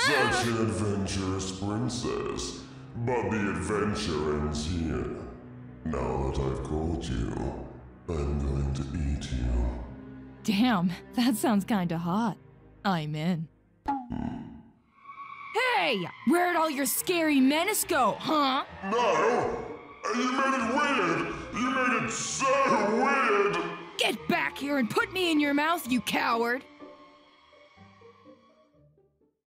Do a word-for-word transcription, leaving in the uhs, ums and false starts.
Such an adventurous princess. But the adventure ends here. Now that I've caught you, I'm going to eat you. Damn, that sounds kinda hot. I'm in. Hey! Where'd all your scary menace go, huh? No! You made it weird! You made it so weird! Get back here and put me in your mouth, you coward!